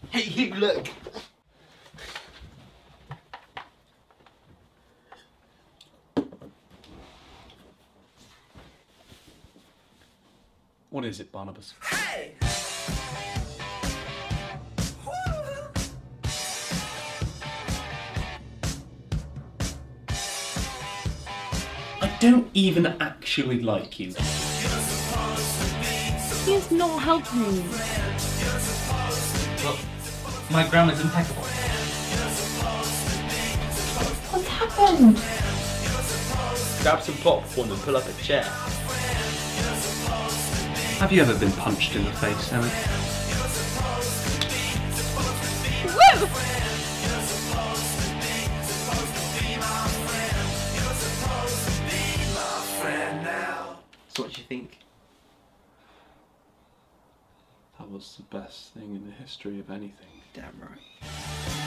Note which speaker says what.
Speaker 1: Hey, you look.
Speaker 2: What is it, Barnabas?
Speaker 3: Hey!
Speaker 2: I don't even actually like you.
Speaker 4: He's not helping me.
Speaker 1: Look, my grammar's impeccable.
Speaker 4: What's happened?
Speaker 1: Grab some popcorn and pull up a chair.
Speaker 2: Have you ever been punched in the face, Emma?
Speaker 4: Woo!
Speaker 1: So what do you think?
Speaker 2: That was the best thing in the history of anything.
Speaker 1: Damn right.